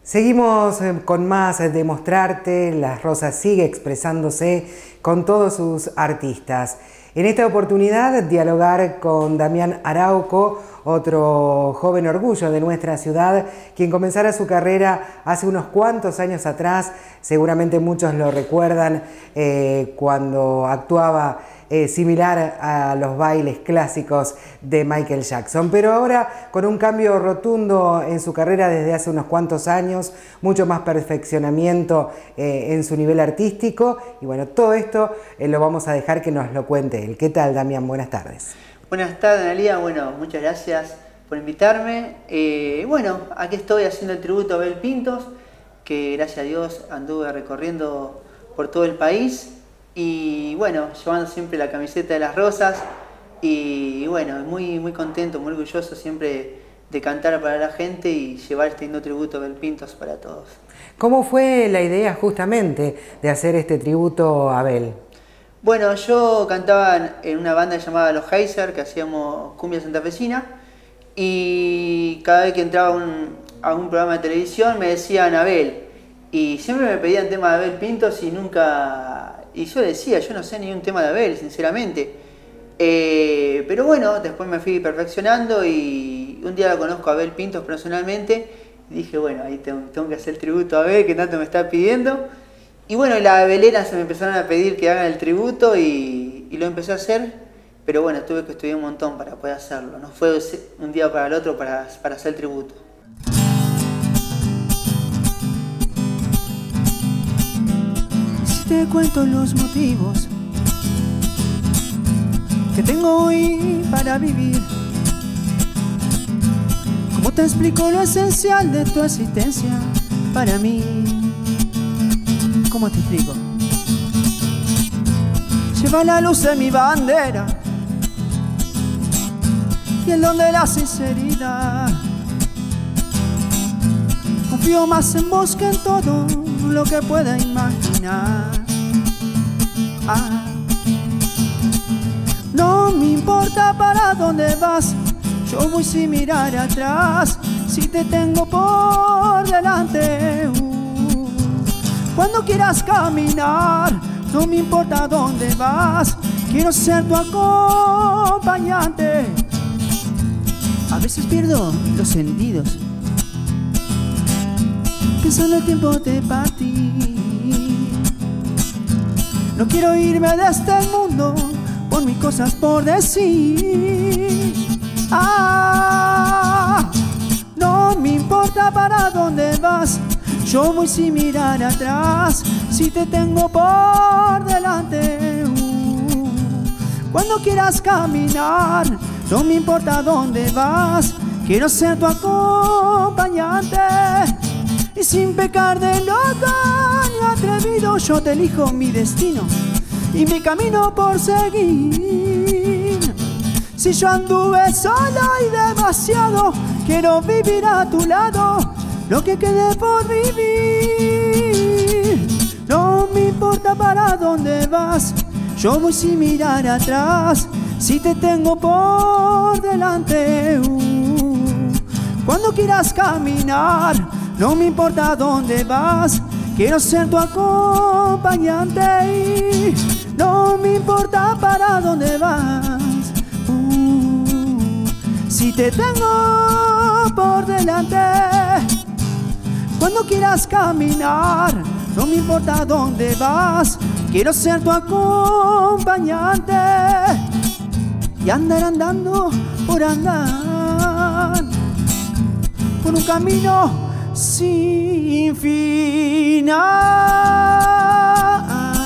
Seguimos con más de Mostrarte. Las Rosas sigue expresándose con todos sus artistas. En esta oportunidad, dialogar con Damián Arauco, otro joven orgullo de nuestra ciudad, quien comenzara su carrera hace unos cuantos años atrás. Seguramente muchos lo recuerdan cuando actuaba similar a los bailes clásicos de Michael Jackson, pero ahora con un cambio rotundo en su carrera desde hace unos cuantos años, mucho más perfeccionamiento en su nivel artístico, y bueno, todo esto lo vamos a dejar que nos lo cuente él. ¿Qué tal, Damián? Buenas tardes. Buenas tardes, Analía. Bueno, muchas gracias por invitarme. Bueno, aquí estoy haciendo el tributo a Abel Pintos, que gracias a Dios anduve recorriendo por todo el país. Y bueno, llevando siempre la camiseta de las Rosas y bueno, muy contento, muy orgulloso siempre de cantar para la gente y llevar este lindo tributo a Abel Pintos para todos. ¿Cómo fue la idea justamente de hacer este tributo a Abel? Bueno, yo cantaba en una banda llamada Los Heiser, que hacíamos cumbia santafesina, y cada vez que entraba a un programa de televisión me decían Abel, y siempre me pedían temas de Abel Pintos y nunca... Y yo decía, yo no sé ni un tema de Abel, sinceramente. Pero bueno, después me fui perfeccionando y un día lo conozco a Abel Pintos personalmente. Y dije, bueno, ahí tengo que hacer el tributo a Abel, que tanto me está pidiendo. Y bueno, las abeleras se me empezaron a pedir que hagan el tributo y lo empecé a hacer. Pero bueno, tuve que estudiar un montón para poder hacerlo. No fue un día para el otro para hacer el tributo. Te cuento los motivos que tengo hoy para vivir. ¿Cómo te explico lo esencial de tu existencia para mí? ¿Cómo te explico? Lleva la luz de mi bandera y el don de la sinceridad. Confío más en vos que en todo lo que pueda imaginar. No me importa para dónde vas, yo voy sin mirar atrás, si te tengo por delante. Cuando quieras caminar, no me importa dónde vas, quiero ser tu acompañante. A veces pierdo los sentidos, pensando el tiempo de partir. No quiero irme de este mundo por mis cosas por decir. No me importa para dónde vas, yo voy sin mirar atrás, si te tengo por delante. Cuando quieras caminar, no me importa dónde vas, quiero ser tu acompañante. Y sin pecar de loca ni atrevido, yo te elijo mi destino y mi camino por seguir. Si yo anduve sola y demasiado, quiero vivir a tu lado lo que quede por vivir. No me importa para dónde vas, yo voy sin mirar atrás, si te tengo por delante. Cuando quieras caminar, no me importa dónde vas, quiero ser tu acompañante. No me importa para dónde vas, si te tengo por delante. Cuando quieras caminar, no me importa dónde vas, quiero ser tu acompañante. Y andar andando por andar, por un camino sin final.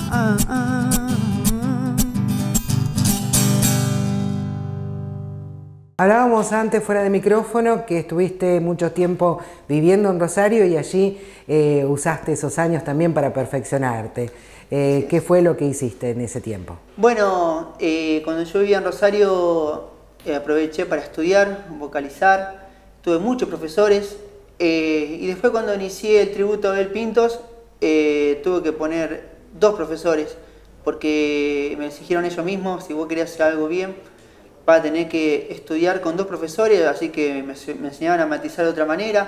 Hablábamos antes fuera de micrófono que estuviste mucho tiempo viviendo en Rosario y allí usaste esos años también para perfeccionarte. ¿Qué fue lo que hiciste en ese tiempo? Bueno, cuando yo vivía en Rosario aproveché para estudiar, vocalizar, tuve muchos profesores. Y después cuando inicié el tributo a Abel Pintos, tuve que poner 2 profesores, porque me exigieron ellos mismos, si vos querías hacer algo bien, vas a tener que estudiar con 2 profesores, así que me enseñaban a matizar de otra manera,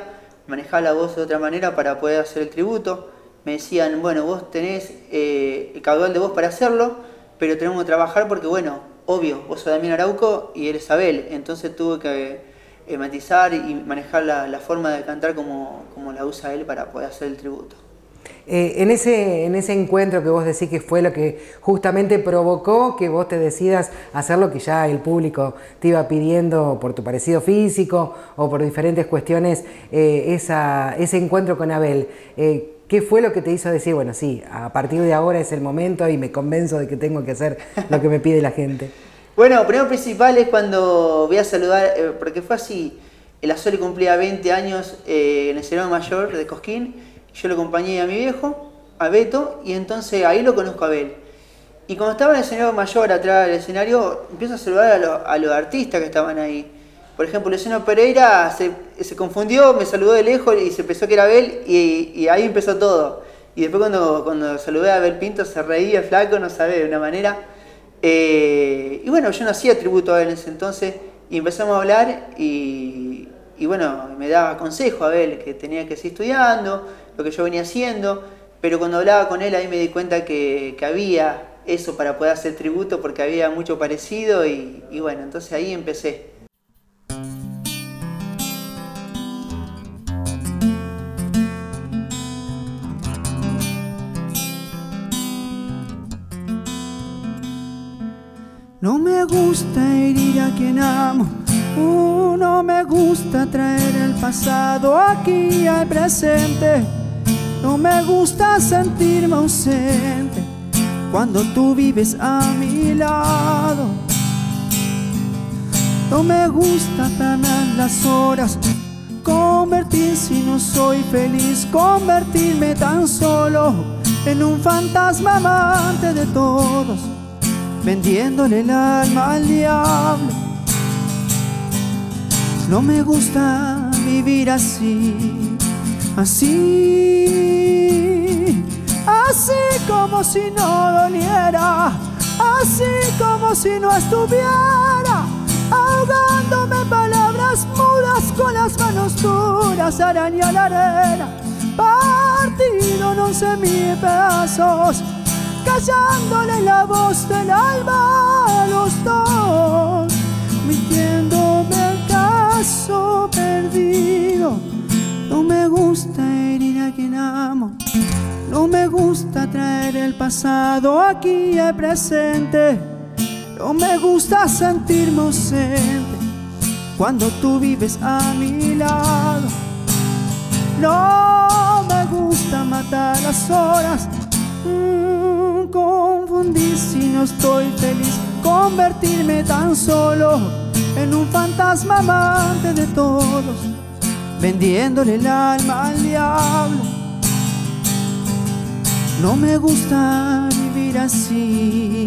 manejar la voz de otra manera para poder hacer el tributo. Me decían, bueno, vos tenés el caudal de voz para hacerlo, pero tenemos que trabajar porque, bueno, obvio, vos sos Damián Arauco y eres Abel, entonces tuve que matizar y manejar la forma de cantar como la usa él para poder hacer el tributo. En ese encuentro que vos decís que fue lo que justamente provocó que vos te decidas hacer lo que ya el público te iba pidiendo por tu parecido físico o por diferentes cuestiones, ese encuentro con Abel, ¿qué fue lo que te hizo decir, bueno, sí, a partir de ahora es el momento y me convenzo de que tengo que hacer lo que me pide la gente? Bueno, primero principal es cuando voy a saludar, porque fue así, el Azul cumplía 20 años en el escenario mayor de Cosquín. Yo lo acompañé a mi viejo, a Beto, y entonces ahí lo conozco a Abel. Y cuando estaba en el escenario mayor, atrás del escenario, empiezo a saludar a los artistas que estaban ahí. Por ejemplo, Luciano Pereira se confundió, me saludó de lejos y se pensó que era Abel, y ahí empezó todo. Y después cuando saludé a Abel Pinto se reía el flaco, no sabe, de una manera. Y bueno, yo no hacía tributo a Abel en ese entonces, y empezamos a hablar, y bueno, me daba consejo a Abel, que tenía que seguir estudiando, lo que yo venía haciendo, pero cuando hablaba con él ahí me di cuenta que había eso para poder hacer tributo porque había mucho parecido y bueno, entonces ahí empecé. No me gusta herir a quien amo, no me gusta traer el pasado aquí al presente. No me gusta sentirme ausente cuando tú vives a mi lado. No me gusta planear las horas, convertir si no soy feliz, convertirme tan solo en un fantasma amante de todos, vendiéndole el alma al diablo. No me gusta vivir así, así, así como si no doliera, así como si no estuviera, ahogándome en palabras mudas con las manos duras, araña la arena, partido en 11.000 pedazos, callándole la voz del alma a los dos, mintiéndome el caso perdido. No me gusta herir a quien amo, no me gusta traer el pasado aquí al presente, no me gusta sentirme ausente cuando tú vives a mi lado. No me gusta matar las horas, confundir si no estoy feliz, convertirme tan solo en un fantasma amante de todos, vendiéndole el alma al diablo. No me gusta vivir así.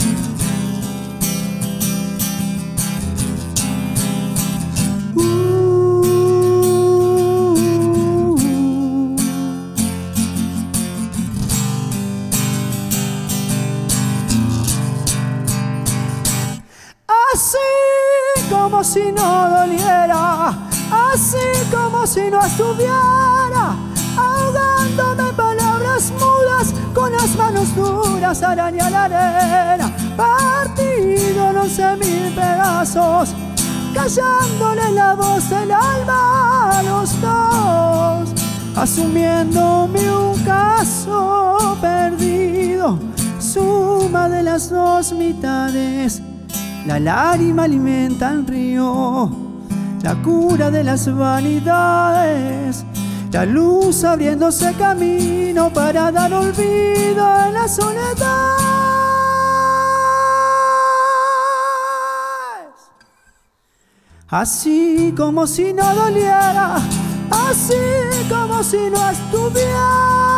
Así como si no doliera, así como si no estuviera, ahogándome en palabras mudas con las manos duras, araña la arena, partido en 11.000 pedazos, callándole la voz del alma a los dos, asumiéndome un caso perdido, suma de las dos mitades. La lágrima alimenta el río, la cura de las vanidades, la luz abriéndose camino para dar olvido en la soledad. Así como si no doliera, así como si no estuviera,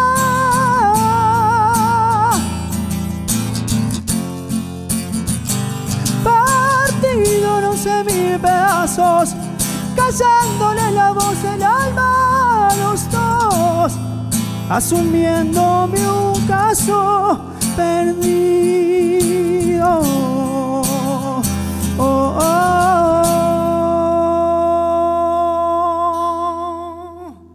partido en 11.000 pedazos, callándole la voz del alma a los dos, asumiéndome un caso perdido. Oh, oh, oh.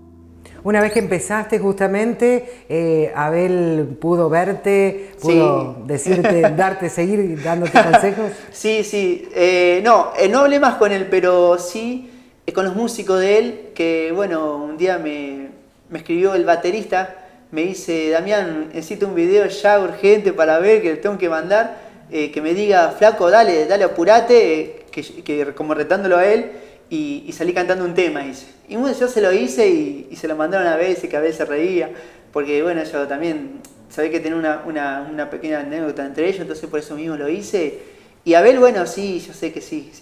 Una vez que empezaste justamente, Abel pudo verte, pudo decirte, seguir dándote consejos. Sí, sí. No hablé más con él, pero sí con los músicos de él, que bueno, un día me escribió el baterista, me dice, Damián, necesito un video ya urgente para ver, que le tengo que mandar, que me diga, flaco, dale, apurate, que como retándolo a él, y salí cantando un tema, dice. Y bueno, yo se lo hice y se lo mandaron a Abel, que Abel se reía, porque bueno, yo también sabía que tenía una pequeña anécdota entre ellos, entonces por eso mismo lo hice. Y Abel, bueno, sí, yo sé que sí.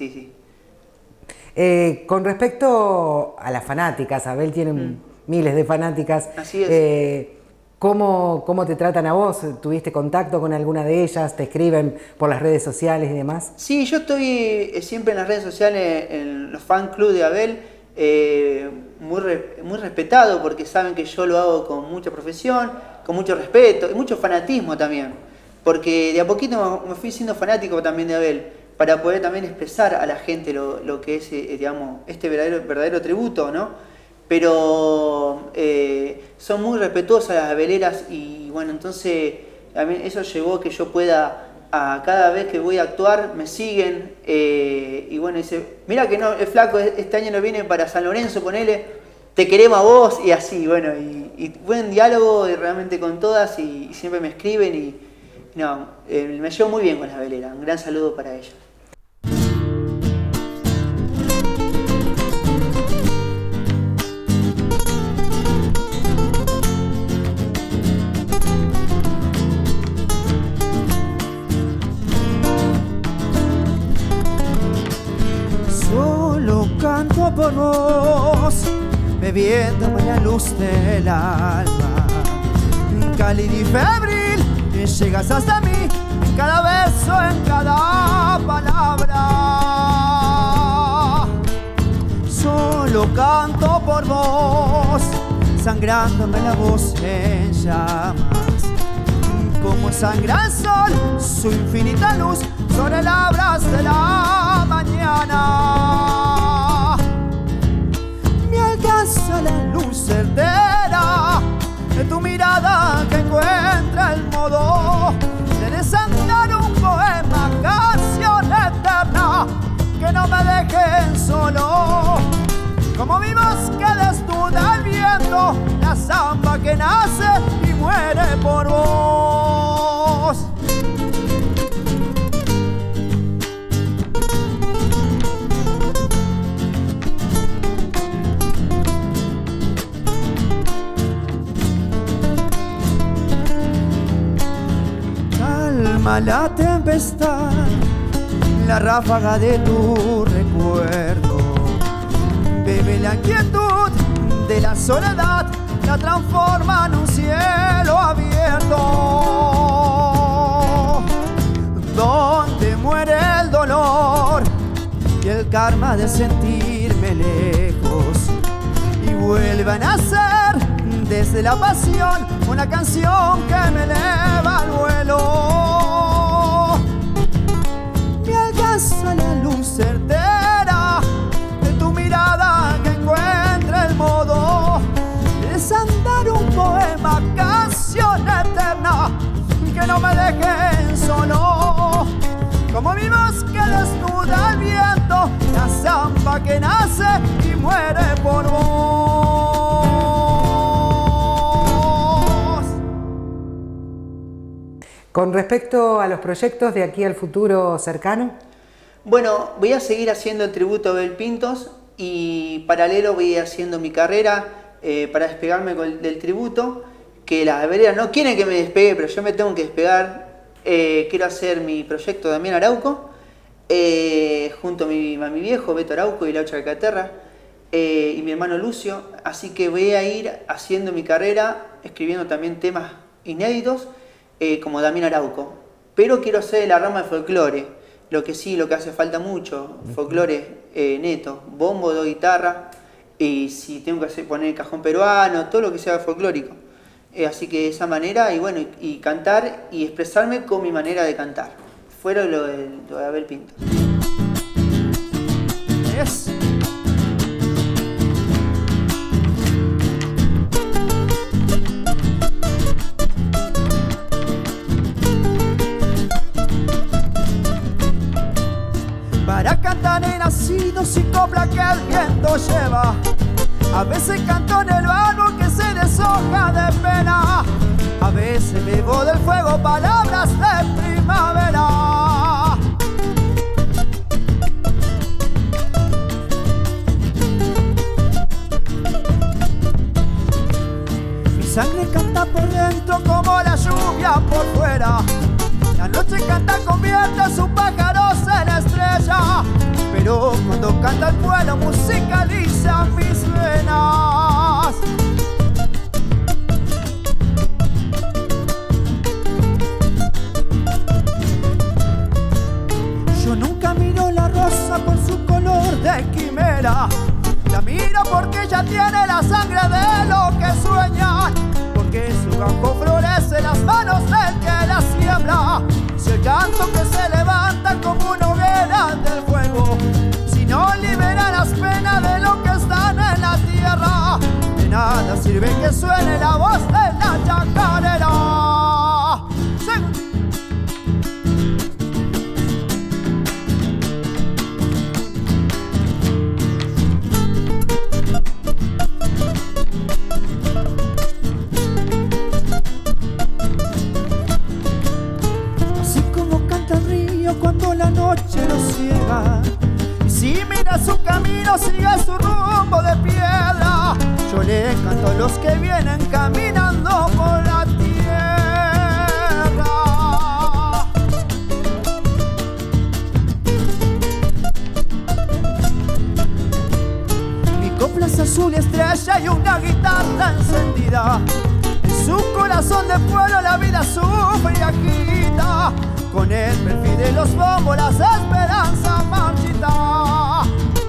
Con respecto a las fanáticas, Abel tiene miles de fanáticas. Así es. ¿Cómo te tratan a vos? ¿Tuviste contacto con alguna de ellas? ¿Te escriben por las redes sociales y demás? Sí, yo estoy siempre en las redes sociales, en los fan club de Abel, muy respetado, porque saben que yo lo hago con mucha profesión, con mucho respeto y mucho fanatismo también. Porque de a poquito me fui siendo fanático también de Abel, para poder también expresar a la gente lo que es, digamos, este verdadero tributo, ¿no? Pero son muy respetuosas las abeleras y bueno, entonces a mí eso llevó a que yo pueda, cada vez que voy a actuar, me siguen y bueno, dice, mira que no, el flaco este año no viene para San Lorenzo, ponele, te queremos a vos y así, bueno, y buen diálogo realmente con todas y siempre me escriben y no, me llevo muy bien con las abeleras, un gran saludo para ellas. Canto por vos, bebiéndome la luz del alma, cálido y febril, llegas hasta mí, en cada verso, en cada palabra. Solo canto por vos, sangrándome la voz en llamas, como sangra el sol, su infinita luz sobre las bras de la mañana. Alcanza la luz certera de tu mirada que encuentra el modo de desandar un poema, canción eterna, que no me dejen solo. Como mi voz que desnuda el viento, la zamba que nace y muere por vos. La tempestad, la ráfaga de tu recuerdo, bebe la inquietud de la soledad, la transforma en un cielo abierto, donde muere el dolor y el karma de sentirme lejos, y vuelve a nacer desde la pasión una canción que me eleva al vuelo. A la luz certera de tu mirada que encuentra el modo de desandar un poema, canción eterna, que no me dejen solo. Como mi voz que desnuda el viento, la zamba que nace y muere por vos. Con respecto a los proyectos de aquí al futuro cercano. Bueno, voy a seguir haciendo el tributo a Abel Pintos y paralelo voy haciendo mi carrera para despegarme del tributo, que las abeleras no quieren que me despegue, pero yo me tengo que despegar. Quiero hacer mi proyecto Damián Arauco, junto a mi viejo Beto Arauco y Laucha Alcaterra, y mi hermano Lucio, así que voy a ir haciendo mi carrera, escribiendo también temas inéditos, como Damián Arauco, pero quiero hacer la rama de folclore. Lo que hace falta mucho, folclore neto, bombo, dos guitarra, y si tengo que poner cajón peruano, todo lo que sea folclórico. Así que de esa manera, y bueno, y cantar y expresarme con mi manera de cantar, fuera lo de Abel Pintos. Yes. copla que el viento lleva. A veces canto en el árbol que se deshoja de pena. A veces bebo del fuego palabras de primavera. Mi sangre canta por dentro como la lluvia por fuera. La noche canta, convierte a sus pájaros en estrella. Pero cuando canta el pueblo musicaliza mis venas. Yo nunca miro la rosa por su color de quimera. La miro porque ella tiene la sangre de lo que sueña. Porque su campo florece en las manos del que la siembra. Si el canto que se levanta como una hoguera del fuego, si no libera las penas de lo que están en la tierra, de nada sirve que suene la voz de la chacarera. Cuando la noche lo ciega, y si mira su camino sigue su rumbo de piedra, yo le canto a los que vienen caminando por la tierra. Mi copla es azul y estrella y una guitarra encendida. En su corazón de pueblo la vida sufre y agita. Con el perfil de los bombos las esperanzas marchita.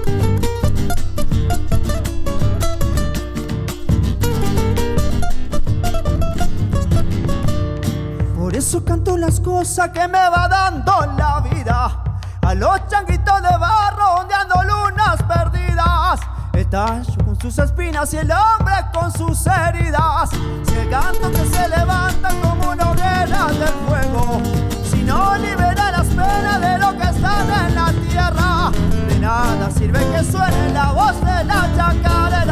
Por eso canto las cosas que me va dando la vida. A los changuitos de barro ondeando lunas perdidas. El tallo con sus espinas y el hombre con sus heridas. Si el canto que se levanta como una hoguera del fuego, si no libera las penas de lo que están en la tierra, de nada sirve que suene la voz de la chacarera.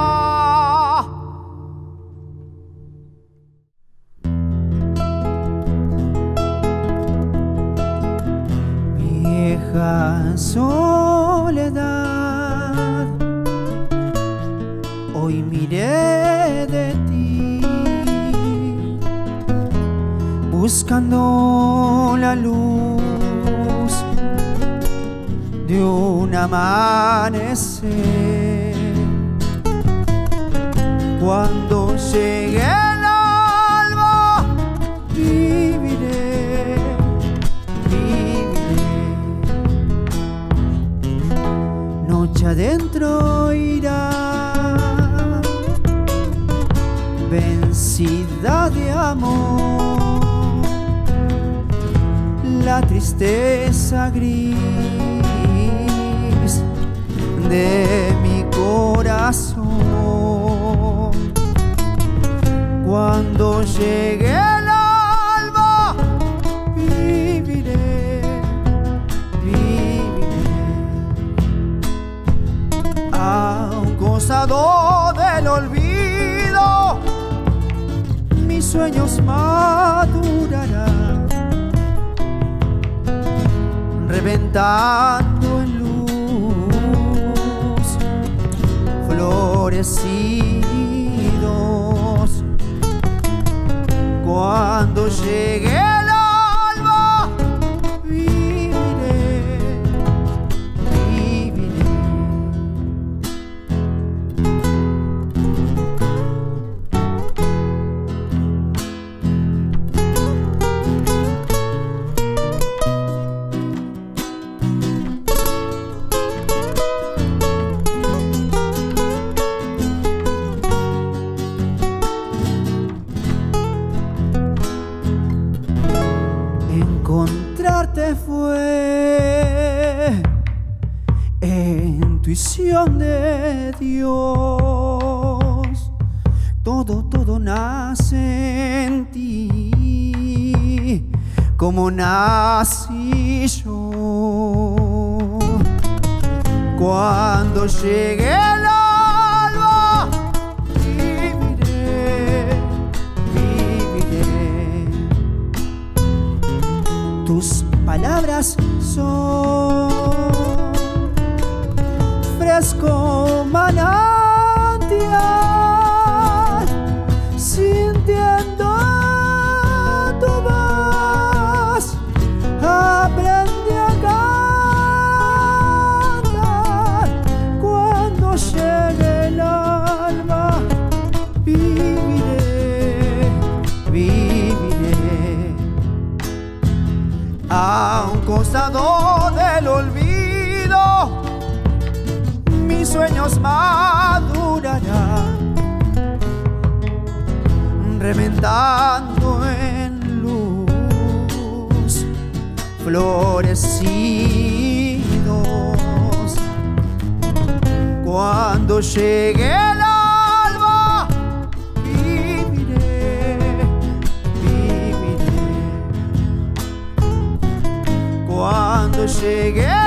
Vieja soledad, hoy miré de ti, buscando la luz de un amanecer. Cuando llegue el alba, viviré, viviré. Noche adentro irá, vencida de amor, la tristeza gris de mi corazón. Cuando llegue el alba, viviré, viviré. A un costado del olvido, mis sueños madurarán, reventando en luz, florecidos. Cuando llegue el alba, viviré, viviré. Encontrarte fue intuición de Dios. Todo nace en ti, como nací yo. Cuando llegue el alba, viviré, viviré. Tus palabras son fresco manantial, sintiendo tu voz, aprendí a cantar. Cuando llegue el alba, viviré, viviré. A un costado del olvido, mis sueños madurarán, reventando en luz, florecidos. Cuando llegue el alba, viviré, viviré. Cuando llegue